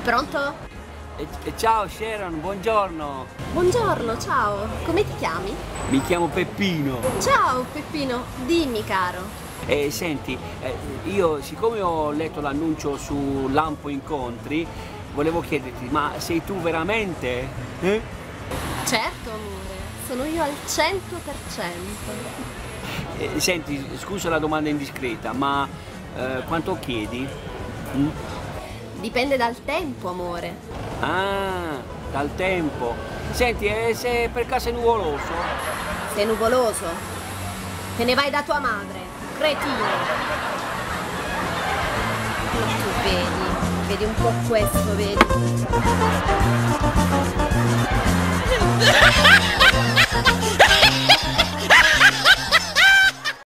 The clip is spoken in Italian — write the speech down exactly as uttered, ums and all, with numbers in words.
Pronto? E, e ciao Sharon, buongiorno. Buongiorno, ciao. Come ti chiami? Mi chiamo Peppino. Ciao Peppino, dimmi caro. E senti, eh, io siccome ho letto l'annuncio su Lampo Incontri, volevo chiederti, ma sei tu veramente? Eh? Certo amore, sono io al cento per cento. Eh, senti, scusa la domanda indiscreta, ma eh, quanto chiedi? Mm? Dipende dal tempo amore. Ah, dal tempo. Senti, e se per caso è nuvoloso? Sei nuvoloso? Te ne vai da tua madre, cretino. Tu vedi, vedi un po' questo, vedi?